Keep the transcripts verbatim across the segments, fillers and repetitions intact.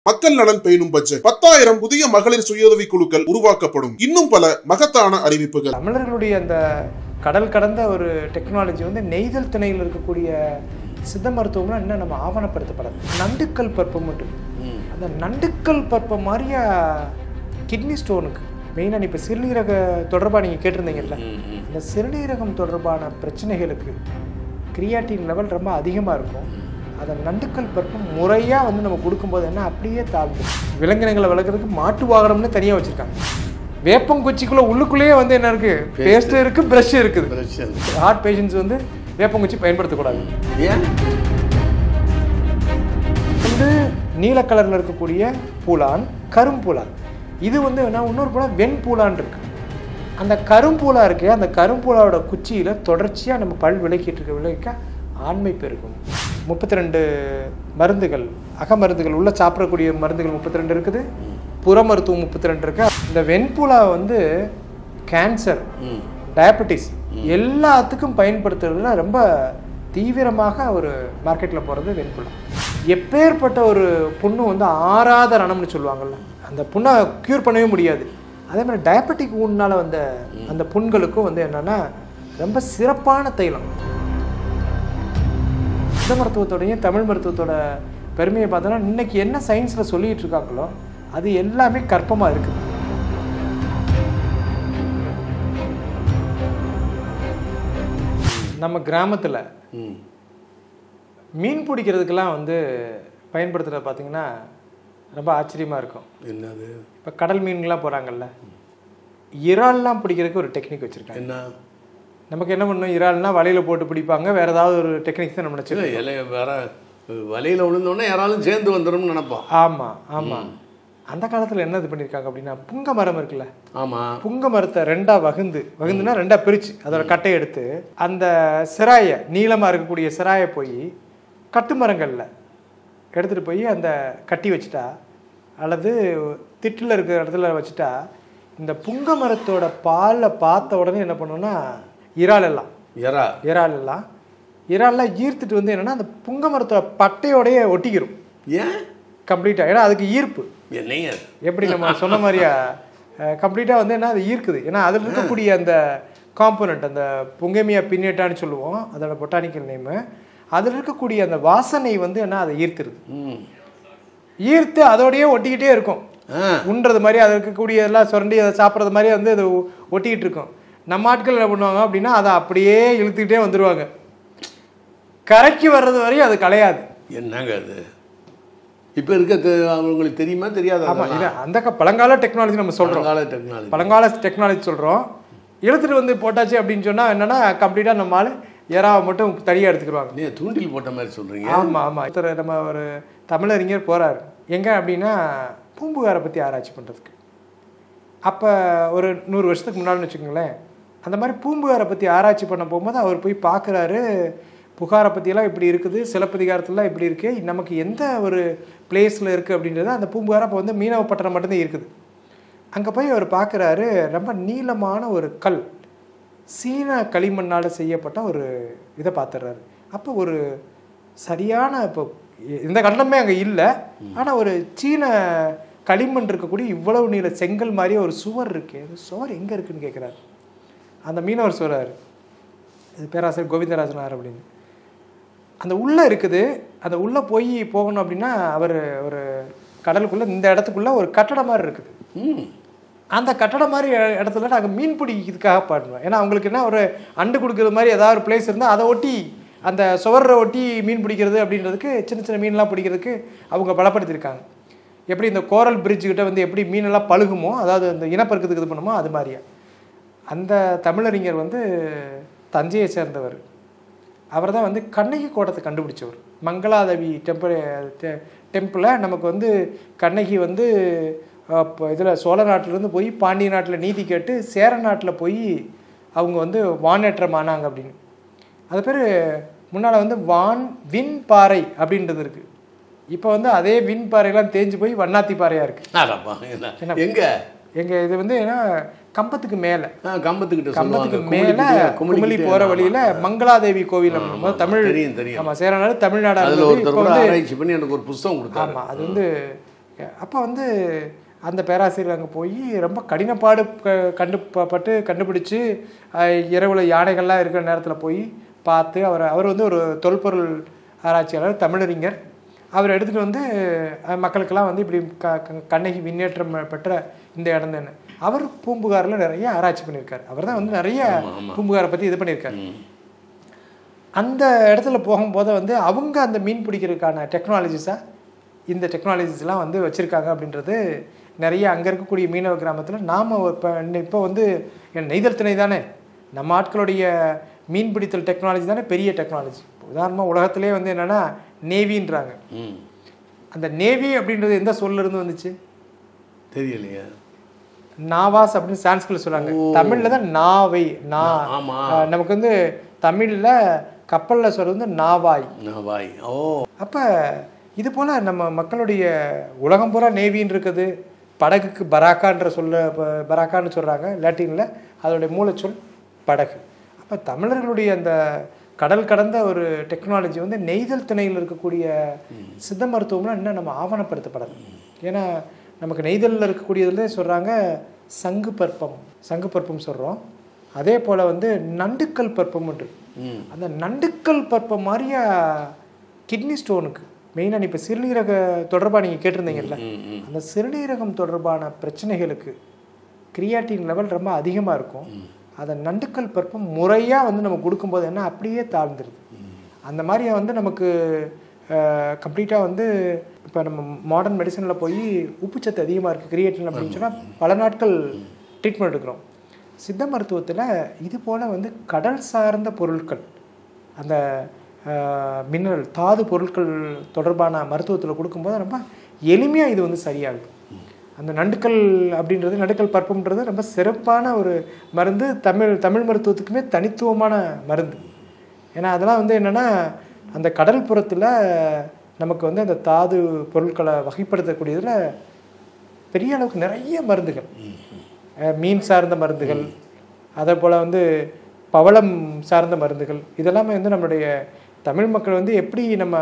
மக்கள் நலன் பேணும் பட்ஜெட், பத்தாயிரம் புதிய மகளிர் சுயஉதவி குழுக்கள் உருவாக்கப்படும், இன்னும் பல மகத்தான அறிவிப்புகள். தமிழர்களுடைய அந்த கடல் கடந்த ஒரு டெக்னாலஜி வந்து நெய்தல் திணையில் இருக்கக்கூடிய சித்த மருத்துவம்லாம் இன்னும் நம்ம ஆவணப்படுத்தப்படாது. நண்டுக்கல் பற்பம் மட்டும், அந்த நண்டுக்கல் பற்பம் மாதிரியா கிட்னி ஸ்டோனுக்கு மெயினாக இப்போ சிறுநீரக தொடர்பாக நீங்கள் கேட்டிருந்தீங்கல்ல, இந்த சிறுநீரகம் தொடர்பான பிரச்சனைகளுக்கு கிரியாட்டின் லெவல் ரொம்ப அதிகமாக இருக்கும். அதை நண்டுக்கல் பற்பம் முறையாக வந்து நம்ம கொடுக்கும்போது என்ன அப்படியே தாழ்ந்து விலங்கினங்களை வளர்க்குறதுக்கு மாட்டு வாகனம்னு தனியாக வச்சுருக்காங்க. வேப்பங்குச்சிக்குள்ளே உள்ளுக்குள்ளேயே வந்து என்ன இருக்குது, பேஸ்ட்டு இருக்குது, ப்ரஷ் இருக்குது. ஹார்ட் பேஷண்ட்ஸ் வந்து வேப்பங்குச்சி பயன்படுத்தக்கூடாது. ஏன் வந்து நீல கலரில் இருக்கக்கூடிய பூலான், கரும்பூலான். இது வந்து என்ன இன்னொரு பூலா வெண்பூலான் இருக்கு. அந்த கரும்பூலா இருக்கு, அந்த கரும்பூலாவோட குச்சியில் தொடர்ச்சியாக நம்ம பல் விளக்கிட்டு இருக்க விளக்க ஆண்மை பெருகும். முப்பத்தி ரெண்டு மருந்துகள், அக மருந்துகள் உள்ள சாப்பிடக்கூடிய மருந்துகள் முப்பத்தி ரெண்டு இருக்குது, புற மருத்துவம் முப்பத்தி ரெண்டு இருக்கு. இந்த வெண்பூலா வந்து கேன்சர், டயபெட்டிஸ் எல்லாத்துக்கும் பயன்படுத்துறதுல ரொம்ப தீவிரமாக ஒரு மார்க்கெட்டில் போகிறது வெண்புலா. எப்பேற்பட்ட ஒரு புண்ணு வந்து ஆறாத ரணம்னு சொல்லுவாங்கள்ல, அந்த புண்ணை க்யூர் பண்ணவே முடியாது. அதே மாதிரி டயபெட்டிக் ஊனால் வந்த அந்த புண்களுக்கும் வந்து என்னென்னா ரொம்ப சிறப்பான தைலம். சித்த மருத்துவத்தோடையும் தமிழ் மருத்துவத்தோட பெருமையை பார்த்தோன்னா இன்னைக்கு என்ன சயின்ஸில் சொல்லிகிட்டு இருக்காங்களோ அது எல்லாமே கற்பமாக இருக்குது. நம்ம கிராமத்தில் மீன் பிடிக்கிறதுக்கெல்லாம் வந்து பயன்படுத்துகிறது பார்த்திங்கன்னா ரொம்ப ஆச்சரியமாக இருக்கும். என்னது, இப்போ கடல் மீன்கள்லாம் போகிறாங்கல்ல, இறால்லாம் பிடிக்கிறதுக்கு ஒரு டெக்னிக் வச்சுருக்காங்க. என்ன நமக்கு என்ன பண்ணணும், இறால்னா வலையில் போட்டு பிடிப்பாங்க, வேறு ஏதாவது ஒரு டெக்னிக்ஸ் தான் நம்ம நினச்சிருக்கோம். இலைய வேற வலையில் விழுந்தோடனே யாராலும் சேர்ந்து வந்துடும்னு நினைப்போம். ஆமாம் ஆமாம். அந்த காலத்தில் என்ன இது பண்ணியிருக்காங்க அப்படின்னா, புங்க மரம் இருக்குல்ல, ஆமாம், புங்க மரத்தை ரெண்டாக வகுந்து வகுந்துன்னா ரெண்டாக பிரித்து அதோட கட்டையை எடுத்து அந்த சிராயை, நீளமாக இருக்கக்கூடிய சிராயை போய் கட்டு மரங்களில் எடுத்துகிட்டு போய் அந்த கட்டி வச்சுட்டா அல்லது திட்டில் இருக்கிற இடத்துல வச்சுட்டா இந்த புங்க மரத்தோட பாலை பார்த்த உடனே என்ன பண்ணோன்னா இறால் எல்லாம் இறா இறால் எல்லாம் இறால்லாம் ஈர்த்துட்டு வந்து என்னென்னா அந்த புங்க மரத்தோட பட்டையோடையே ஒட்டிக்கிறோம். ஏன் கம்ப்ளீட்டாக, ஏன்னா அதுக்கு ஈர்ப்பு. என்னைய எப்படி நம்ம சொன்ன மாதிரியா கம்ப்ளீட்டாக வந்து என்ன அது ஈர்க்குது. ஏன்னா அதில் இருக்கக்கூடிய அந்த காம்போனண்ட், அந்த புங்கமியா பின்னேட்டான்னு சொல்லுவோம் அதோட பொட்டானிக்கல் நேமு, அதில் இருக்கக்கூடிய அந்த வாசனை வந்து என்ன அதை ஈர்த்துருது. ஈர்த்து அதோடையே ஒட்டிக்கிட்டே இருக்கும். உண்றது மாதிரி அதில் இருக்கக்கூடிய எல்லாம் சுரண்டி அதை சாப்பிட்றது மாதிரி வந்து அது ஒட்டிக்கிட்டு இருக்கும். நம்ம ஆட்கள் என்ன பண்ணுவாங்க அப்படின்னா அதை அப்படியே இழுத்துக்கிட்டே வந்துடுவாங்க. கரைக்கு வர்றது வரையும் அது கலையாது. என்னங்க அது இப்போ இருக்க அவங்களுக்கு தெரியுமா தெரியாது? ஆமாம், இது அந்த பழங்கால டெக்னாலஜி நம்ம சொல்கிறோம். பழங்கால டெக்னாலஜி பழங்கால டெக்னாலஜி சொல்கிறோம். இழுத்துட்டு வந்து போட்டாச்சு அப்படின்னு சொன்னால் என்னென்னா கம்ப்ளீட்டாக நம்ம ஆள் எறாவை மட்டும் தனியாக எடுத்துக்கிடுவாங்க. நீ தூண்டில் போட்ட மாதிரி சொல்கிறீங்க. ஆமாம் ஆமாம். ஒருத்தர் நம்ம ஒரு தமிழறிஞர் போகிறார் எங்கே அப்படின்னா பூம்புகாரை பற்றி ஆராய்ச்சி பண்ணுறதுக்கு. அப்போ ஒரு நூறு வருஷத்துக்கு முன்னாடின்னு வச்சுக்கோங்களேன், அந்த மாதிரி பூம்புகாரை பற்றி ஆராய்ச்சி பண்ண போகும்போது அவர் போய் பார்க்குறாரு, புகாரை பற்றியெல்லாம் இப்படி இருக்குது, சிலப்பதிகாரத்துலாம் இப்படி இருக்குது, நமக்கு எந்த ஒரு பிளேஸில் இருக்குது அப்படின்றது அந்த பூம்புகாரை அப்போ வந்து மீனவப்பட்டினம் மட்டும்தான் இருக்குது. அங்கே போய் அவர் பார்க்குறாரு, ரொம்ப நீளமான ஒரு கல், சீன களிமண்ணால் செய்யப்பட்ட ஒரு இதை பார்த்துடுறாரு. அப்போ ஒரு சரியான, இப்போ இந்த கண்டமே அங்கே இல்லை, ஆனால் ஒரு சீன களிமண் இருக்கக்கூடிய இவ்வளவு நீள செங்கல் மாதிரியே ஒரு சுவர் இருக்குது. அது சுவர் எங்கே இருக்குதுன்னு கேட்குறாரு. அந்த மீனவர் சொல்கிறார், இது பேராசிரியர் கோவிந்தராஜனார் அப்படின்னு. அந்த உள்ளே இருக்குது, அந்த உள்ளே போய் போகணும் அப்படின்னா அவர் ஒரு கடலுக்குள்ளே இந்த இடத்துக்குள்ளே ஒரு கட்டடம் மாதிரி இருக்குது. அந்த கட்டடம் மாதிரி இடத்துல நாங்கள் மீன் பிடிக்கிறதுக்காக பாடுவோம். ஏன்னா அவங்களுக்கு என்ன ஒரு அண்டு கொடுக்குறது மாதிரி ஏதாவது ஒரு பிளேஸ் இருந்தால் அதை ஒட்டி அந்த சுவரை ஒட்டி மீன் பிடிக்கிறது அப்படின்றதுக்கு சின்ன சின்ன மீன்லாம் பிடிக்கிறதுக்கு அவங்க பலப்படுத்தியிருக்காங்க. எப்படி இந்த கோரல் பிரிட்ஜுக்கிட்ட வந்து எப்படி மீனெல்லாம் பழுகுமோ, அதாவது அந்த இனப்பெருக்கத்துக்கு இது பண்ணுமோ அது மாதிரியா. அந்த தமிழறிஞர் வந்து தஞ்சையை சேர்ந்தவர். அவர் தான் வந்து கண்ணகி கோட்டத்தை கண்டுபிடிச்சவர். மங்களாதேவி டெம்பிள் டெம்பிளை நமக்கு வந்து கண்ணகி வந்து இப்போ இதில் சோழ நாட்டிலேருந்து போய் பாண்டிய நாட்டில் நீதி கேட்டு சேர நாட்டில் போய் அவங்க வந்து வானேற்றம் ஆனாங்க அப்படின்னு. அது பேர் முன்னால் வந்து வான் விண் பாறை அப்படின்றது இருக்குது. இப்போ வந்து அதே விண் பாறையெல்லாம் தேஞ்சு போய் வண்ணாத்தி பாறையாக இருக்குது. எங்கே எங்கள் இது வந்து ஏன்னா கம்பத்துக்கு மேலே, கம்பத்துக்கிட்ட கம்பத்துக்கு மேலே குமிழி போகிற வழியில் மங்களாதேவி கோவில் தமிழ். ஆமாம், சேரநாடு தமிழ்நாடு. ஆமாம், அது வந்து அப்போ வந்து அந்த பேராசிரியர் அங்கே போய் ரொம்ப கடினப்பாடு க கண்டு பட்டு கண்டுபிடிச்சி இரவுல யானைகள்லாம் இருக்கிற நேரத்தில் போய் பார்த்து அவர் அவர் வந்து ஒரு தொல்பொருள் ஆராய்ச்சியாளர், தமிழறிஞர். அவர் எடுத்துகிட்டு வந்து மக்களுக்கெல்லாம் வந்து இப்படி க கண்ணகி விண்ணேற்றம் பெற்ற இந்த இடம் தானே. அவர் பூம்புகாரில் நிறைய ஆராய்ச்சி பண்ணியிருக்காரு. அவர் தான் வந்து நிறைய பூம்புகாரை பற்றி இது பண்ணியிருக்காரு. அந்த இடத்துல போகும்போது வந்து அவங்க அந்த மீன் பிடிக்கிறதுக்கான டெக்னாலஜிஸாக இந்த டெக்னாலஜிஸ்லாம் வந்து வச்சுருக்காங்க அப்படின்றது நிறைய அங்கே இருக்கக்கூடிய மீனவ கிராமத்தில் நாம் இப்போ இப்போ வந்து நெய்தல் திணை தானே நம்ம ஆட்களுடைய மீன் பிடித்தல் டெக்னாலஜி தானே பெரிய டெக்னாலஜி. உதாரணமாக உலகத்திலே வந்து என்னென்னா நேவின்றாங்க. அந்த நேவி அப்படின்றது எந்த சொல்ல இருந்து வந்துச்சு தெரியலையா? நாவாஸ் அப்படின்னு சான்ஸ்கிரிட்ல சொல்றாங்க. தமிழ்ல தான் நாவை. நா நமக்கு வந்து தமிழ்ல கப்பல்ல சொல்றது வந்து நாவாய். நாவாய். ஓ, அப்ப இது போல நம்ம மக்களுடைய உலகம் பூரா நேவின்னு இருக்குது. படகுக்கு பராக்கான்ற சொல்ல பராக்கான்னு சொல்றாங்க லாட்டின்ல. அதோடைய மூலச்சொல் படகு. அப்ப தமிழர்களுடைய அந்த கடல் கடந்த ஒரு டெக்னாலஜி வந்து நெய்தல் திணையில் இருக்கக்கூடிய சித்த மருத்துவம்லாம் இன்னும் நம்ம ஆவணப்படுத்தப்படலை. ஏன்னா நமக்கு நெய்தலில் இருக்கக்கூடியதுல சொல்கிறாங்க சங்கு பற்பம், சங்கு பற்பம் சொல்கிறோம். அதே போல் வந்து நண்டுக்கல் பற்பம் உண்டு. அந்த நண்டுக்கல் பற்பம் மாதிரியா கிட்னி ஸ்டோனுக்கு மெயினாக இப்போ சிறுநீரக தொடர்பாக நீங்கள் கேட்டிருந்தீங்கல்ல, அந்த சிறுநீரகம் தொடர்பான பிரச்சனைகளுக்கு கிரியாட்டின் லெவல் ரொம்ப அதிகமாக இருக்கும். அதை நண்டுக்கல் பற்பம் முறையாக வந்து நம்ம கொடுக்கும்போது என்ன அப்படியே தாழ்ந்துருது. அந்த மாதிரி வந்து நமக்கு கம்ப்ளீட்டாக வந்து இப்போ நம்ம மாடர்ன் மெடிசனில் போய் உப்புச்சத்து அதிகமாக இருக்குது கிரியேட்டின் அப்படின்னு சொன்னால் பல நாட்கள் ட்ரீட்மெண்ட் எடுக்கிறோம். சித்த மருத்துவத்தில் இது போல் வந்து கடல் சார்ந்த பொருட்கள், அந்த மினரல் தாது பொருட்கள் தொடர்பான மருத்துவத்தில் கொடுக்கும்போது ரொம்ப எளிமையாக இது வந்து சரியாகுது. அந்த நண்டுக்கல் அப்படின்றது, நண்டுக்கல் பற்பம்ன்றது ரொம்ப சிறப்பான ஒரு மருந்து. தமிழ் தமிழ் மருத்துவத்துக்குமே தனித்துவமான மருந்து. ஏன்னா அதெல்லாம் வந்து என்னென்னா அந்த கடல் புறத்தில் நமக்கு வந்து அந்த தாது பொருட்களை வகைப்படுத்தக்கூடியதில் பெரிய அளவுக்கு நிறைய மருந்துகள், மீன் சார்ந்த மருந்துகள், அதே போல் வந்து பவளம் சார்ந்த மருந்துகள், இதெல்லாமே வந்து நம்மளுடைய தமிழ் மக்கள் வந்து எப்படி நம்ம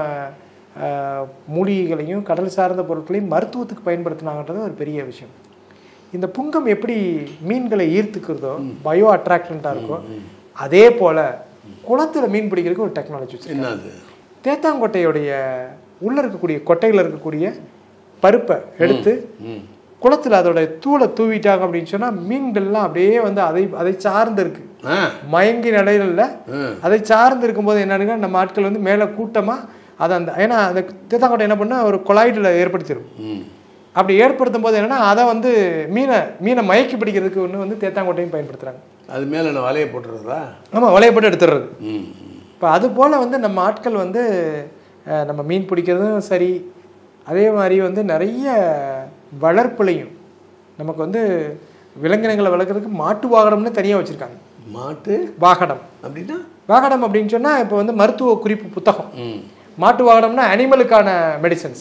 மூலிகைகளையும் கடல் சார்ந்த பொருட்களையும் மருத்துவத்துக்கு பயன்படுத்தினாங்கன்றது ஒரு பெரிய விஷயம். இந்த புங்கம் எப்படி மீன்களை ஈர்த்துக்கிறதோ, பயோ அட்ராக்டண்ட்டாக இருக்கோ, அதே போல் குளத்தில் மீன் பிடிக்கிறதுக்கு ஒரு டெக்னாலஜி வச்சுருக்காங்க. தேத்தாங்கொட்டையுடைய உள்ளே இருக்கக்கூடிய கொட்டையில் இருக்கக்கூடிய பருப்பை எடுத்து குளத்தில் அதோட தூளை தூவிட்டாங்க அப்படின்னு சொன்னால் மீன்கள்லாம் அப்படியே வந்து அதை அதை சார்ந்து இருக்கு, மயங்கி நிலையில அதை சார்ந்து இருக்கும்போது என்னன்னு நம்ம ஆட்கள் வந்து மேலே கூட்டமாக அதை அந்த ஏன்னா அந்த தேத்தாங்கொட்டை என்ன பண்ணால் ஒரு கொலாய்டில் ஏற்படுத்திடும். அப்படி ஏற்படுத்தும் போது என்னென்னா அதை வந்து மீனை மீனை மயக்கி பிடிக்கிறதுக்கு ஒன்று வந்து தேத்தாங்கொட்டையும் பயன்படுத்துகிறாங்க. அது மேலே நான் வலையை போட்டுறதா? ஆமாம், வலையை போட்டு எடுத்துடுறது. இப்போ அது போல் வந்து நம்ம ஆட்கள் வந்து நம்ம மீன் பிடிக்கிறதும் சரி, அதே மாதிரி வந்து நிறைய வளர்ப்புலையும் நமக்கு வந்து விலங்கினங்களை வளர்க்குறதுக்கு மாட்டு வாகனம்னு தனியாக வச்சுருக்காங்க. மாட்டு வாகனம் அப்படின்னா வாகனம் அப்படின்னு சொன்னால் இப்போ வந்து மருத்துவ குறிப்பு புத்தகம். மாட்டு வாகனம்னா அனிமலுக்கான மெடிசன்ஸ்.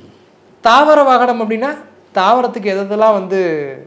தாவர வாகனம் அப்படின்னா தாவரத்துக்கு எதெல்லாம் வந்து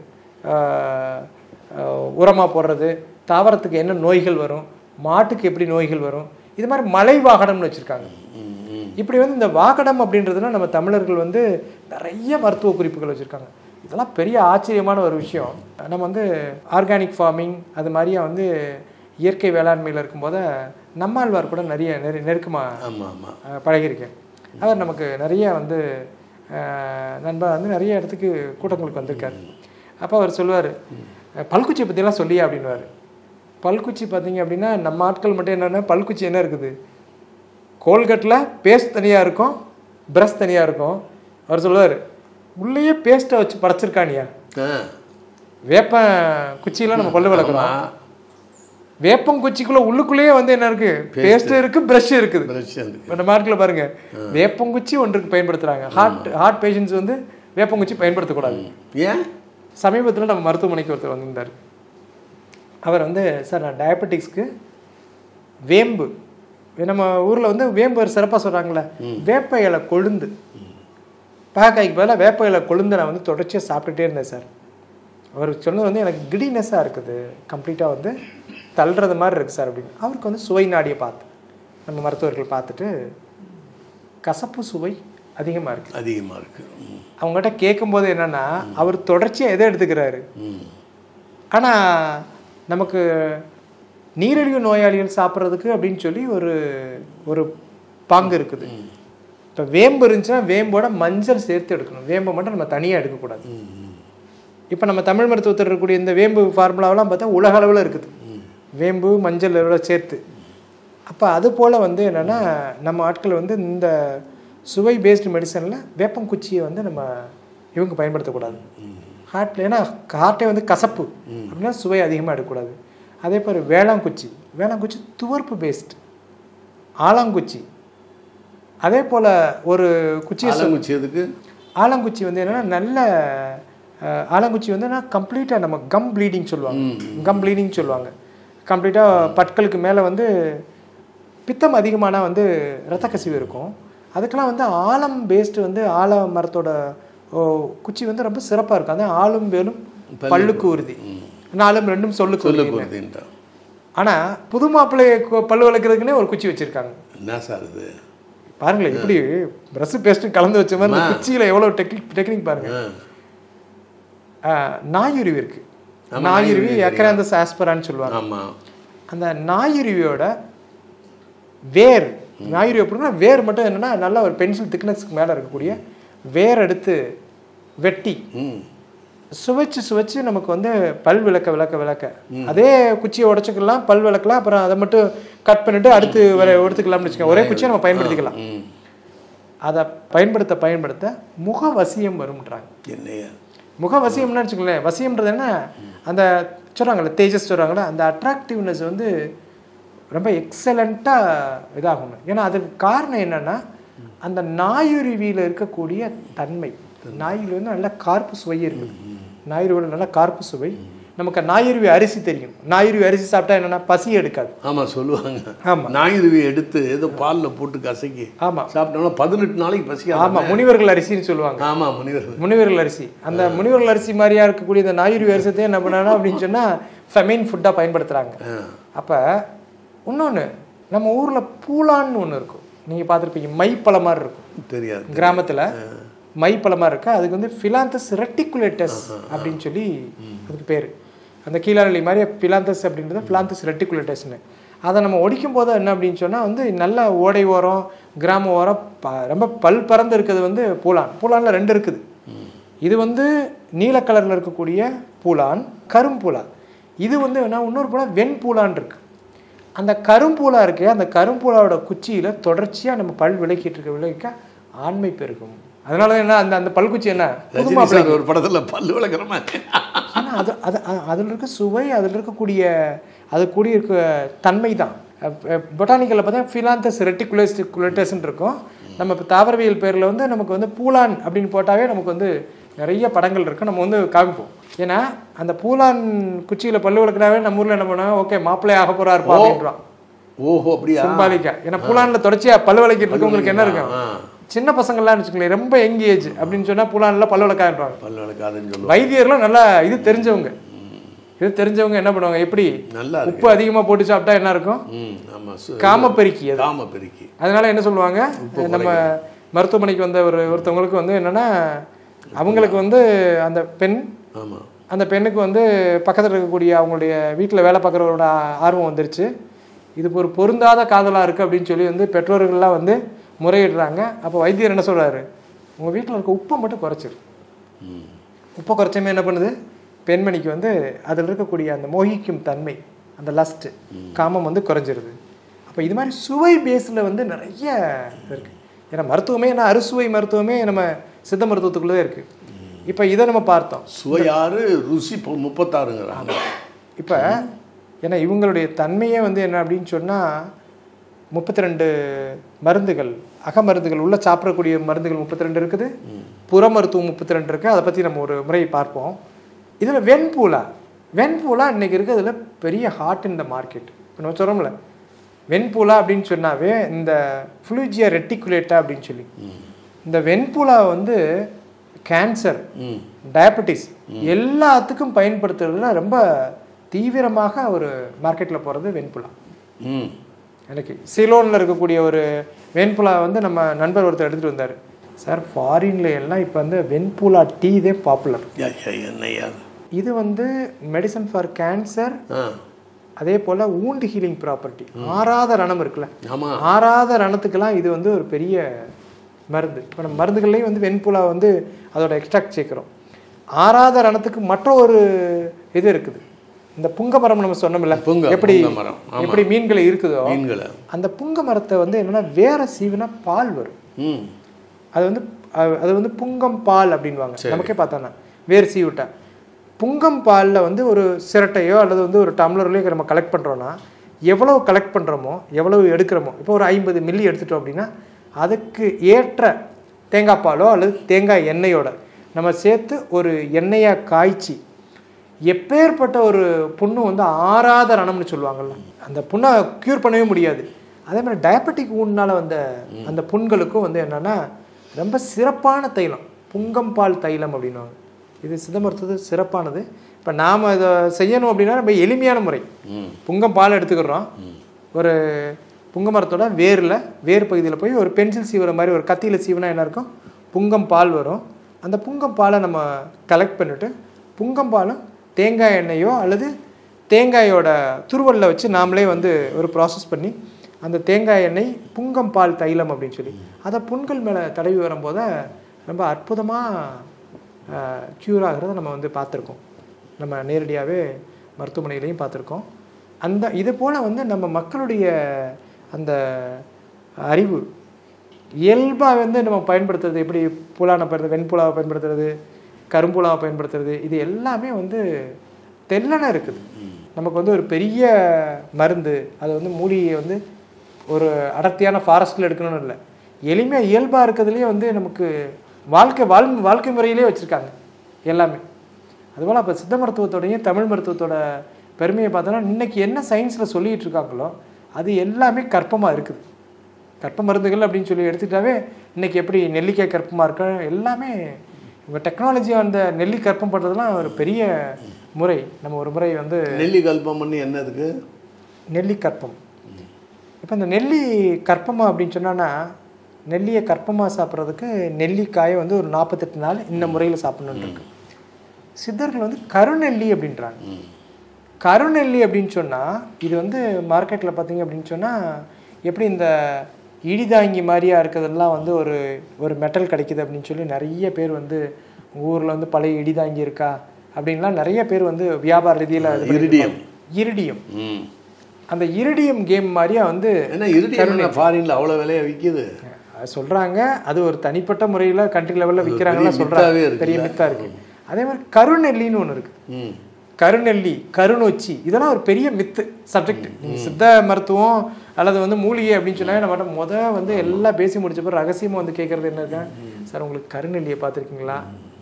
உரமாக போடுறது, தாவரத்துக்கு என்ன நோய்கள் வரும், மாட்டுக்கு எப்படி நோய்கள் வரும், இது மாதிரி மலை வாகனம்னு வச்சுருக்காங்க. இப்படி வந்து இந்த வாகனம் அப்படின்றதுனா நம்ம தமிழர்கள் வந்து நிறைய மருத்துவ குறிப்புகள் வச்சுருக்காங்க. இதெல்லாம் பெரிய ஆச்சரியமான ஒரு விஷயம். நம்ம வந்து ஆர்கானிக் ஃபார்மிங் அது மாதிரியா வந்து இயற்கை வேளாண்மையில் இருக்கும்போது நம்மாழ்வார் கூட நிறைய நெரு நெருக்கமாக பழகியிருக்கேன். அவர் நமக்கு நிறைய வந்து நண்பர் வந்து நிறைய இடத்துக்கு கூட்டங்களுக்கு வந்திருக்காரு. அப்போ அவர் சொல்லுவார், பல்குச்சி பற்றிலாம் சொல்லியா அப்படின்வார். பல்குச்சி பார்த்தீங்க அப்படின்னா நம்ம ஆட்கள் மட்டும் என்னென்னா பல்குச்சி என்ன இருக்குது, கோல்கட்டில் பேஸ்ட் தனியாக இருக்கும், ப்ரஷ் தனியாக இருக்கும். அவர் சொல்லுவார், உள்ளேயே பேஸ்ட்டை வச்சு படைச்சிருக்கானியா, வேப்ப குச்சியெல்லாம் நம்ம பல்லு விளக்குறோம், வேப்பங்குச்சிக்குள்ள உள்ளுக்குள்ளேயே வந்து என்ன இருக்கு, பேஸ்ட் இருக்கு, ப்ரஷ் இருக்குது. நம்ம நாட்டில் பாருங்க வேப்பங்குச்சி ஒன்றுக்கு பயன்படுத்துறாங்க. ஹார்ட் ஹார்ட் பேஷண்ட்ஸ் வந்து வேப்பங்குச்சி பயன்படுத்தக்கூடாது. ஏன்? சமீபத்தில் நம்ம மருத்துவமனைக்கு ஒருத்தர் வந்திருந்தார். அவர் வந்து, சார் நான் டயபெட்டிக்ஸ்க்கு வேம்பு, நம்ம ஊரில் வந்து வேம்பு சிறப்பாக சொல்கிறாங்களே, வேப்ப இலை கொழுந்து, பாக்காய்க்கு பதிலாக வேப்ப இலை கொழுந்து நான் வந்து தொடர்ச்சியாக சாப்பிட்டுட்டே இருந்தேன் சார். அவர் சொன்னது வந்து எனக்கு கிடினஸாக இருக்குது, கம்ப்ளீட்டாக வந்து தள்ளுறது மாதிரி இருக்குது சார் அப்படின்னு. அவருக்கு வந்து சுவை நாடியை பார்த்து நம்ம மருத்துவர்கள் பார்த்துட்டு, கசப்பு சுவை அதிகமாக இருக்குது அதிகமாக இருக்குது. அவங்ககிட்ட கேட்கும்போது என்னென்னா அவர் தொடர்ச்சியாக எதை எடுத்துக்கிறாரு. ஆனால் நமக்கு நீரிழிவு நோயாளிகள் சாப்பிட்றதுக்கு அப்படின்னு சொல்லி ஒரு ஒரு பாங்கு இருக்குது. இப்போ வேம்பு இருந்துச்சுன்னா வேம்போட மஞ்சள் சேர்த்து எடுக்கணும், வேம்பை மட்டும் நம்ம தனியாக எடுக்கக்கூடாது. இப்போ நம்ம தமிழ் மருத்துவத்தில் இருக்கக்கூடிய இந்த வேம்பு ஃபார்முலாவெலாம் பார்த்தா உலக அளவில் இருக்குது, வேம்பு மஞ்சள் எவ்வளோ சேர்த்து. அப்போ அது போல் வந்து என்னென்னா நம்ம ஆட்கள் வந்து இந்த சுவை பேஸ்டு மெடிசனில் வேப்பங்குச்சியை வந்து நம்ம இவங்க பயன்படுத்தக்கூடாது ஹார்ட்டில். ஏன்னா ஹார்ட்டே வந்து கசப்பு அப்படின்னா சுவை அதிகமாக எடுக்கக்கூடாது. அதே போல் வேளாங்குச்சி, வேளாங்குச்சி துவர்ப்பு பேஸ்டு. ஆலாங்குச்சி அதே போல் ஒரு குச்சி, ஆலாங்குச்சி எதுக்கு? ஆலாங்குச்சி வந்து என்னென்னா நல்ல ஆலாங்குச்சி வந்து என்ன கம்ப்ளீட்டாக நம்ம கம் ப்ளீடிங் சொல்லுவாங்க, கம் ப்ளீடிங் சொல்லுவாங்க. கம்ப்ளீட்டாக பற்களுக்கு மேலே வந்து பித்தம் அதிகமான வந்து இரத்த கசிவு இருக்கும். அதுக்கெல்லாம் வந்து ஆலம் பேஸ்டு வந்து ஆல மரத்தோட குச்சி வந்து ரொம்ப சிறப்பாக இருக்கும். அதான் ஆளும் வேலும் பல்லுக்கு உறுதி, நாலும் ரெண்டும் சொல்லுக்கு உறுதி. ஆனால் புது மாப்பிள்ளையை பல்லு வளர்க்குறதுக்குன்னே ஒரு குச்சி வச்சுருக்காங்க. என்ன சார் இது பாருங்களேன், இப்படி ப்ரஷ் பேஸ்ட்டு கலந்து வச்ச மாதிரி இந்த குச்சியில் எவ்வளோ டெக்னிக் டெக்னிக் பாருங்கள். நாயுருவி இருக்குது, நாயுருவி எக்கராந்தஸ் ஆஸ்பரான்னு சொல்லுவாங்க. அந்த நாயுருவியோட வேர், நாயுருவி அப்படின்னா வேர் மட்டும் என்னென்னா நல்லா ஒரு பென்சில் திக்னஸ்க்கு மேலே இருக்கக்கூடிய வேர் எடுத்து வெட்டி சுவைச்சு சுவைச்சு நமக்கு வந்து பல் விளக்க விளக்க விளக்க அதே குச்சியை உடச்சிக்கலாம், பல் விளக்கலாம், அப்புறம் அதை மட்டும் கட் பண்ணிட்டு அடுத்து வர எடுத்துக்கலாம்னு வச்சுக்கோங்க. ஒரே குச்சியை நம்ம பயன்படுத்திக்கலாம். அதை பயன்படுத்த பயன்படுத்த முகவசியம் வரும்ன்றாங்க. என்னையா முகவசியம்னு வச்சுக்கோங்களேன், வசியம்ன்றது என்ன, அந்த சொல்கிறாங்கல்ல தேஜஸ் சொல்கிறாங்களே, அந்த அட்ராக்டிவ்னஸ் வந்து ரொம்ப எக்ஸலண்ட்டாக இதாகணும். ஏன்னா அதுக்கு காரணம் என்னென்னா அந்த நாயுருவியில் இருக்கக்கூடிய தன்மை. நாயுருவி வந்து நல்ல கார்ப்பு சுவை இருக்குது, நாயுருவியில் நல்ல கார்ப்பு சுவை. நமக்கு நாயுருவி அரிசி தெரியும், நாயுருவி அரிசி சாப்பிட்டா என்னென்னா பசி எடுக்காது. ஆமாம் சொல்லுவாங்க. ஆமாம், நாயுருவி எடுத்து ஏதோ பாலில் போட்டு கசக்கி ஆமாம் சாப்பிட்டோம்னா பதினெட்டு நாளைக்கு பசி. ஆமாம், முனிவர்கள் அரிசின்னு சொல்லுவாங்க. ஆமாம், முனிவர்கள் முனிவர்கள் அரிசி. அந்த முனிவர்கள் அரிசி மாதிரியா இருக்கக்கூடிய இந்த நாயுருவி அரிசத்தையும் என்ன பண்ணானா அப்படின்னு சொன்னால் ஃபெமைன் ஃபுட்டாக பயன்படுத்துகிறாங்க. அப்போ இன்னொன்று நம்ம ஊரில் பூலான்னு ஒன்று இருக்கும், நீங்கள் பார்த்துருப்பீங்க, மைப்பழம் மாதிரி இருக்கும், தெரியாது கிராமத்தில் மைப்பழமாக இருக்கு. அதுக்கு வந்து ஃபிலாந்தஸ் ரெட்டிகுலேட்டஸ் அப்படின்னு சொல்லி அதுக்கு பேர். அந்த கீழாநெல்லி மாதிரி பிலாந்தஸ் அப்படின்றது ஃபிலாந்தஸ் ரெட்டிகுலேட்டஸ்னு. அதை நம்ம ஒடிக்கும் போது என்ன அப்படின்னு சொன்னால் வந்து நல்ல ஓடை ஓரம் கிராம ஓரம் ப ரொம்ப பல் பறந்து இருக்கிறது வந்து பூலான். பூலானில் ரெண்டு இருக்குது. இது வந்து நீல கலரில் இருக்கக்கூடிய பூலான், கரும்பூலா. இது வந்து என்ன இன்னொரு பூலா வெண்பூலான் இருக்கு. அந்த கரும்பூலா இருக்கு, அந்த கரும்பூலாவோட குச்சியில் தொடர்ச்சியாக நம்ம பல் விளக்கிட்டு இருக்க விளக்க ஆண்மை பெருகும். அதனால என்ன அந்த அந்த பல்குச்சி என்ன ஒரு படத்தில் பல் விளக்குற மாதிரி. ஆனால் அது அது அதில் இருக்க சுவை, அதில் இருக்கக்கூடிய அது கூடிய இருக்க தன்மை தான். பொட்டானிக்கலில் பார்த்தா ஃபிலாந்தஸ் ரெட்டிகுலேட்டஸ்ன்னு இருக்கும். நம்ம இப்போ தாவரவியல் பேரில் வந்து நமக்கு வந்து பூலான் அப்படின்னு போட்டாவே நமக்கு வந்து நிறைய படங்கள் இருக்குது, நம்ம வந்து காமிப்போம். ஏன்னா அந்த பூலான் குச்சியில் பல்லு விளக்குனாவே நம்ம ஊரில் என்ன பண்ணுவாங்க, ஓகே மாப்பிள்ளை ஆக போகிறாருப்பா அப்படின்றான். ஓஹோ, அப்படியா? சிம்பாலிக்கா. ஏன்னா பூலானில் தொடர்ச்சியாக பல்லு விளக்கிட்டு இருக்கு. உங்களுக்கு என்ன இருக்கும், சின்ன பசங்கள்லாம் வச்சுக்கோங்களேன், ரொம்ப யங் ஏஜ் அப்படின்னு சொன்னால் பூலானில் பல்லு விளக்காதுன்றாங்க. பல்லு விளக்காதுன்னு சொல்லுவாங்க. வைத்தியர்லாம் நல்லா இது தெரிஞ்சவங்க, இது தெரிஞ்சவங்க என்ன பண்ணுவாங்க, எப்படி நல்லா உப்பு அதிகமாக போட்டு சாப்பிட்டா என்ன இருக்கும், காமப்பெருக்கி. அது காமப்பெருக்கி. அதனால என்ன சொல்லுவாங்க, நம்ம மருத்துவமனைக்கு வந்த ஒரு ஒருத்தவங்களுக்கு வந்து என்னன்னா அவங்களுக்கு வந்து அந்த பெண், அந்த பெண்ணுக்கு வந்து பக்கத்தில் இருக்கக்கூடிய அவங்களுடைய வீட்டில் வேலை பார்க்குறவரோட ஆர்வம் வந்துருச்சு. இது ஒரு பொருந்தாத காதலாக இருக்குது அப்படின்னு சொல்லி வந்து பெற்றோர்கள்லாம் வந்து முறையிடுறாங்க. அப்போ வைத்தியர் என்ன சொல்கிறாரு, உங்கள் வீட்டில் இருக்க உப்பை மட்டும் குறைச்சிரு. உப்பை குறைச்சமே என்ன பண்ணுது, பெண்மணிக்கு வந்து அதில் இருக்கக்கூடிய அந்த மோகிக்கும் தன்மை, அந்த லஸ்ட்டு, காமம் வந்து குறைஞ்சிருது. அப்போ இது மாதிரி சுவை பேஸில் வந்து நிறைய இருக்குது. ஏன்னா மருத்துவமே, ஏன்னா அறுசுவை மருத்துவமே நம்ம சித்த மருத்துவத்துக்குள்ளே இருக்குது. இப்போ இதை நம்ம பார்த்தோம், சுவையாறு ருசி முப்பத்தாறுங்கிறாங்க. இப்போ ஏன்னா இவங்களுடைய தன்மையே வந்து என்ன அப்படின்னு சொன்னால் முப்பத்தி ரெண்டு மருந்துகள், அகமருந்துகள் உள்ள சாப்பிடக்கூடிய மருந்துகள் முப்பத்தி ரெண்டு இருக்குது, புற மருத்துவம் முப்பத்தி ரெண்டு இருக்குது. அதை பற்றி நம்ம ஒரு முறை பார்ப்போம். இதில் வெண்பூலா, வெண்பூலா இன்றைக்கி இருக்கிறதுல பெரிய ஹாட் இன் த மார்க்கெட். இப்போ நம்ம சொல்கிறோம்ல வெண்பூலா அப்படின்னு சொன்னாவே இந்த ஃப்ளூஜியா ரெட்டிகுலேட்டா அப்படின்னு சொல்லி, இந்த வெண்பூலா வந்து கேன்சர், டயபெட்டிஸ் எல்லாத்துக்கும் பயன்படுத்துறதுல ரொம்ப தீவிரமாக ஒரு மார்க்கெட்டில் போகிறது வெண்புலா. எனக்கு சிலோனில் இருக்கக்கூடிய ஒரு வெண்புலா வந்து நம்ம நண்பர் ஒருத்தர் எடுத்துகிட்டு வந்தார். சார் ஃபாரின்ல எல்லாம் இப்போ வந்து வெண்பூலா டீ இதே பாப்புலர். என்னையா இது வந்து மெடிசன் ஃபார் கேன்சர், அதே போல் ஊண்டு ஹீலிங் ப்ராப்பர்ட்டி. ஆறாத ரணம் இருக்குல்ல, ஆறாத ரணத்துக்கெல்லாம் இது வந்து ஒரு பெரிய மருந்து. இப்போ நம்ம மருந்துகள்லேயும் வந்து வெண்புலா வந்து அதோட எக்ஸ்ட்ராக்ட் சேர்க்குறோம். ஆறாத ரணத்துக்கு மற்ற ஒரு இது இருக்குது, இந்த புங்க மரம் நம்ம சொன்னோம்ல, எப்படி எப்படி மீன்களை இருக்குதோ அந்த புங்க மரத்தை வந்து என்னன்னா வேற சீவுனா பால் வரும். அது வந்து அது வந்து புங்கம் பால் அப்படின்வாங்க. நமக்கே பார்த்தோன்னா வேறு சீவிட்டா புங்கம் பாலில் வந்து ஒரு சிரட்டையோ அல்லது வந்து ஒரு டம்ளர்லையோ நம்ம கலெக்ட் பண்ணுறோன்னா எவ்வளவு கலெக்ட் பண்ணுறோமோ எவ்வளவு எடுக்கிறோமோ, இப்போ ஒரு ஐம்பது மில்லி எடுத்துட்டோம் அப்படின்னா அதுக்கு ஏற்ற தேங்காய் பாலோ அல்லது தேங்காய் எண்ணெயோட நம்ம சேர்த்து ஒரு எண்ணெயாக காய்ச்சி, எப்பேற்பட்ட ஒரு புண்ணு வந்து ஆறாத ரணம்னு சொல்லுவாங்கள்ல, அந்த புண்ணை க்யூர் பண்ணவே முடியாது. அதே மாதிரி டயபெட்டிக் ஊனால் வந்த அந்த புண்களுக்கும் வந்து என்னென்னா ரொம்ப சிறப்பான தைலம் புங்கம் பால் தைலம் அப்படின்வாங்க. இது சித்த மருத்துவத்து சிறப்பானது. இப்போ நாம் இதை செய்யணும் அப்படின்னா ரொம்ப எளிமையான முறை. புங்கம் பால் எடுத்துக்கிறோம், ஒரு புங்க மரத்தோட வேரில் வேர் பகுதியில் போய் ஒரு பென்சில் சீவுற மாதிரி ஒரு கத்தியில் சீவுனா என்ன இருக்கும், புங்கம் பால் வரும். அந்த புங்கம் பாலை நம்ம கலெக்ட் பண்ணிவிட்டு புங்கம் பாலும் தேங்காய் எண்ணெயோ அல்லது தேங்காயோட துருவலில் வச்சு நாமளே வந்து ஒரு ப்ராசஸ் பண்ணி அந்த தேங்காய் எண்ணெய் புங்கம் பால் தைலம் அப்படின்னு சொல்லி அதை புண்கள் மேலே தடவி வரும்போது ரொம்ப அற்புதமாக க்யூர் ஆகிறத நம்ம வந்து பார்த்துருக்கோம். நம்ம நேரடியாகவே மருத்துவமனையிலையும் பார்த்துருக்கோம். அந்த இது போல் வந்து நம்ம மக்களுடைய அந்த அறிவு இயல்பாக வந்து நம்ம பயன்படுத்துறது, எப்படி புலானை பயன்படுத்துறது, வெண்புலாவை பயன்படுத்துறது, கரும்புலாவை பயன்படுத்துறது, இது எல்லாமே வந்து தெல்லனை இருக்குது. நமக்கு வந்து ஒரு பெரிய மருந்து, அது வந்து மூலிகையை வந்து ஒரு அடர்த்தியான ஃபாரஸ்ட்டில் எடுக்கணும்னு இல்லை, எளிமையாக இயல்பாக இருக்கிறதுலேயே வந்து நமக்கு வாழ்க்கை வாழ் வாழ்க்கை முறையிலே வச்சுருக்காங்க எல்லாமே. அதுபோல் அப்போ சித்த மருத்துவத்தோடையும் தமிழ் மருத்துவத்தோட பெருமையை பார்த்தோன்னா இன்றைக்கி என்ன சயின்ஸில் சொல்லிகிட்டு இருக்காங்களோ அது எல்லாமே கற்பமாக இருக்குது. கற்ப மருந்துகள் அப்படின்னு சொல்லி எடுத்துக்கிட்டாவே இன்றைக்கி எப்படி நெல்லிக்காய் கற்பமாக இருக்க எல்லாமே இப்போ டெக்னாலஜி அந்த நெல்லி கற்பம் பண்ணுறதுலாம் ஒரு பெரிய முறை. நம்ம ஒரு முறை வந்து நெல்லி கல்பம் பண்ணி என்னதுக்கு நெல்லி கற்பம். இப்போ இந்த நெல்லி கற்பமா அப்படின்னு சொன்னோன்னா நெல்லியை கற்பமாக சாப்பிட்றதுக்கு நெல்லிக்காயை வந்து ஒரு நாற்பத்தெட்டு நாள் இந்த முறையில் சாப்பிட்ணுன்னு இருக்கு. சித்தர்கள் வந்து கருநெல்லி அப்படின்றாங்க. கருநெல்லி அப்படின்னு சொன்னால் இது வந்து மார்க்கெட்டில் பார்த்தீங்க அப்படின்னு சொன்னால் எப்படி இந்த இடிதாங்கி மாதிரியா இருக்கிறதெல்லாம் வந்து ஒரு ஒரு மெட்டல் கிடைக்குது அப்படின்னு சொல்லி நிறைய பேர் வந்து ஊரில் வந்து பழைய இடிதாங்கி இருக்கா அப்படின்லாம் நிறைய பேர் வந்து வியாபார ரீதியில் இரிடியம் இரிடியம் அந்த இரிடியம் கேம் மாதிரியா வந்து ஃபாரின்ல அவ்வளோ விலையை விற்கிது சொல்கிறாங்க. அது ஒரு தனிப்பட்ட முறையில் கண்ட்ரி லெவலில் விற்கிறாங்கன்னு சொல்கிறாங்க, பெரிய மித்தா இருக்குது. அதே மாதிரி கருநெல்லின்னு ஒன்று இருக்குது. கருநெல்லி, கருநொச்சி, இதெல்லாம் ஒரு பெரிய மித்து சப்ஜெக்ட். நீங்கள் சித்த மருத்துவம் அல்லது வந்து மூலிகை அப்படின்னு சொன்னாங்க நம்மகிட்ட மொதல் வந்து எல்லாம் பேசி முடிச்ச பிறகு ரகசியமாக வந்து கேட்குறது என்ன இருக்கா, சார் உங்களுக்கு கருநெல்லியை பார்த்துருக்கீங்களா,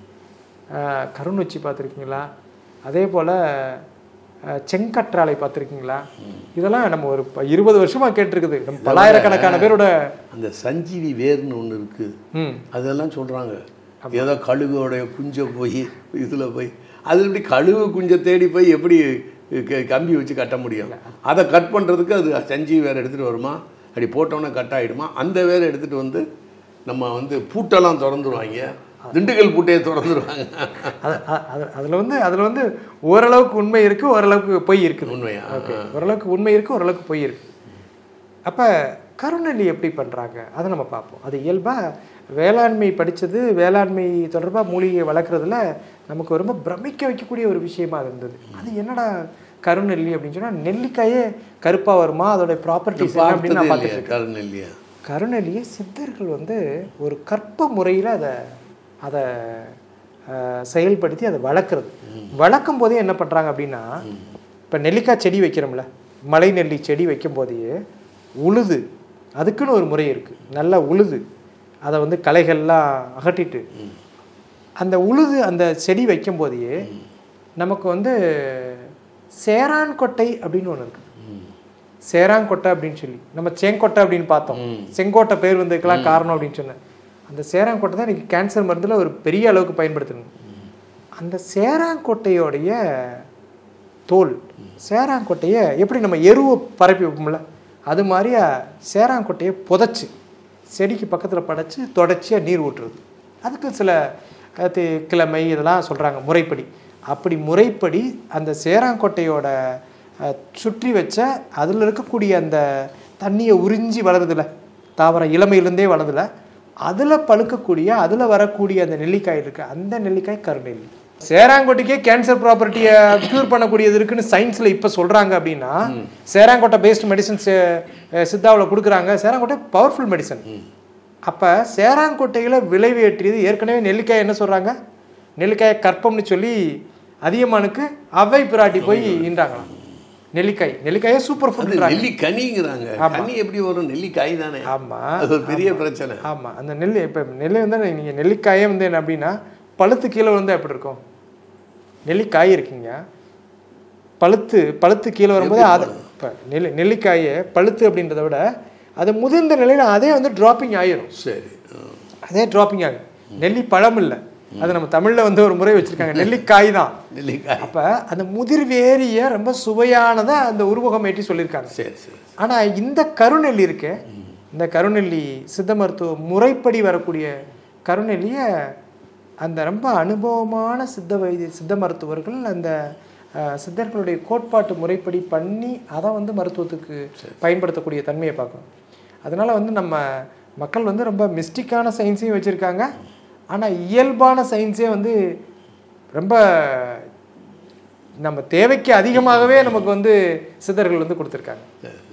கருநொச்சி பார்த்துருக்கீங்களா, அதே போல் செங்கற்றாழை பார்த்துருக்கீங்களா, இதெல்லாம் நம்ம ஒரு இருபது வருஷமாக கேட்டிருக்குது. நம்ம பல்லாயிரக்கணக்கான பேரோட அந்த சஞ்சீவி வேர்னு ஒன்று இருக்குது, அதெல்லாம் சொல்கிறாங்க. ஏதோ கழுகோடைய குஞ்சை போய் இதில் போய் அது எப்படி கழுகு குஞ்சை தேடி போய் எப்படி கம்பி வச்சு கட்ட முடியும்? அதை கட் பண்ணுறதுக்கு அது சஞ்சீவி வேறு எடுத்துகிட்டு வருமா, அப்படி போட்டோன்னே கட் ஆகிடுமா, அந்த வேறு எடுத்துகிட்டு வந்து நம்ம வந்து பூட்டெல்லாம் திறந்துருவாங்க, திண்டுக்கல் பூட்டையை திறந்துருவாங்க. அதில் வந்து அதில் வந்து ஓரளவுக்கு உண்மை இருக்குது, ஓரளவுக்கு பொய் இருக்குது. உண்மையா? ஓகே, ஓரளவுக்கு உண்மை இருக்குது, ஓரளவுக்கு பொய் இருக்குது. அப்போ கருநெல்லி எப்படி பண்ணுறாங்க அதை நம்ம பார்ப்போம். அது இயல்பாக வேளாண்மை படித்தது, வேளாண்மை தொடர்பாக மூலிகை வளர்க்குறதுல நமக்கு ரொம்ப பிரமிக்க வைக்கக்கூடிய ஒரு விஷயமா இருந்தது. அது என்னடா கருநெல்லி அப்படின்னு சொன்னால் நெல்லிக்காயே கருப்பாக வருமா, அதோட ப்ராப்பர்ட்டிஸ் அப்படின்னு நான் பார்த்துருக்கேன். கருநெல்லியா கருநெல்லியை சித்தர்கள் வந்து ஒரு கற்ப முறையில் அதை அதை செயல்படுத்தி அதை வளர்க்குறது. வளர்க்கும் போதே என்ன பண்ணுறாங்க அப்படின்னா, இப்போ நெல்லிக்காய் செடி வைக்கிறோம்ல, மலை நெல்லி செடி வைக்கும் போதே உழுது, அதுக்குன்னு ஒரு முறை இருக்குது, நல்லா உழுது அதை வந்து களைகள்லாம் அகட்டிட்டு அந்த உழுது அந்த செடி வைக்கும் போதே நமக்கு வந்து சேரான்கொட்டை அப்படின்னு ஒன்று இருக்குது. சேராங்கொட்டை அப்படின்னு சொல்லி நம்ம செங்கொட்டை அப்படின்னு பார்த்தோம், செங்கோட்டை பேர் வந்ததுக்கெல்லாம் காரணம் அப்படின்னு சொன்னேன். அந்த சேராங்கொட்டை தான் இன்றைக்கி கேன்சர் மருந்தில் ஒரு பெரிய அளவுக்கு பயன்படுத்தணும். அந்த சேராங்கொட்டையோடைய தோல், சேராங்கொட்டையை எப்படி நம்ம எருவை பரப்பி வைப்போம்ல அது மாதிரியா சேராங்கொட்டையை புதைச்சி செடிக்கு பக்கத்தில் படைச்சி தொடர்ச்சியாக நீர் ஊட்டுறது. அதுக்கு சில அது கிழமை இதெல்லாம் சொல்கிறாங்க முறைப்படி. அப்படி முறைப்படி அந்த சேராங்கொட்டையோட சுற்றி வச்ச அதில் இருக்கக்கூடிய அந்த தண்ணியை உறிஞ்சி வளருதில்ல, தாவரம் இளமையிலேருந்தே வளருதில்ல, அதில் பழுக்கக்கூடிய அதில் வரக்கூடிய அந்த நெல்லிக்காய் இருக்குது, அந்த நெல்லிக்காய் கருநெல்லி. சேராங்கொட்டைக்கே கேன்சர் ப்ராப்பர்ட்டியை க்யூர் பண்ணக்கூடியது இருக்குன்னு சயின்ஸில் இப்போ சொல்கிறாங்க அப்படின்னா, சேராங்கொட்டை பேஸ்ட் மெடிசன் சித்தாவில் கொடுக்குறாங்க. சேராங்கொட்டை பவர்ஃபுல் மெடிசன். அப்போ சேராங்கொட்டையில் விளைவேற்றியது ஏற்கனவே நெல்லிக்காய் என்ன சொல்கிறாங்க, நெல்லிக்காயை கற்பம்னு சொல்லி அதிகமானுக்கு அவை பிராட்டி போய் ஈன்றாங்களாம். நெல்லிக்காய் நெல்லிக்காயே சூப்பர் ஃபுட், நெல்லிக்கனிங்கிறாங்க. கனி எப்படி வரும், நெல்லிக்காய் தானே. ஆமாம், அது ஒரு பெரிய பிரச்சனை. ஆமாம், அந்த நெல் இப்போ நெல் வந்து நீங்கள் நெல்லிக்காயே வந்து என்ன அப்படின்னா பழுத்து கீழே வந்து எப்படி இருக்கும், நெல்லிக்காய் இருக்குங்க பழுத்து பழுத்து கீழே வரும்போது அது இப்போ நெல் நெல்லிக்காயை பழுத்து அப்படின்றத விட அது முதிர்ந்த நிலையில் அதே வந்து ட்ராப்பிங் ஆயிரும். சரி, அதே ட்ராப்பிங் ஆகும். நெல்லி பழம் இல்லை, அது நம்ம தமிழில் வந்து ஒரு முறை வச்சுருக்காங்க, நெல்லிக்காய் தான் நெல்லிக்காய். அப்போ அந்த முதிர்வேரிய ரொம்ப சுவையானதை அந்த உருவகம் ஏற்றி சொல்லியிருக்காங்க. சரி சரி. ஆனால் இந்த கருநெல்லி இருக்கு, இந்த கருநெல்லி சித்த மருத்துவ முறைப்படி வரக்கூடிய கருநெல்லியை அந்த ரொம்ப அனுபவமான சித்த வைத்திய சித்த மருத்துவர்கள் அந்த சித்தர்களுடைய கோட்பாட்டு முறைப்படி பண்ணி அதை வந்து மருத்துவத்துக்கு பயன்படுத்தக்கூடிய தன்மையை பார்க்கணும். அதனால் வந்து நம்ம மக்கள் வந்து ரொம்ப மிஸ்டிக்கான சயின்ஸையும் வச்சுருக்காங்க, ஆனால் இயல்பான சயின்ஸே வந்து ரொம்ப நம்ம தேவைக்கு அதிகமாகவே நமக்கு வந்து சித்தர்கள் வந்து கொடுத்துருக்காங்க.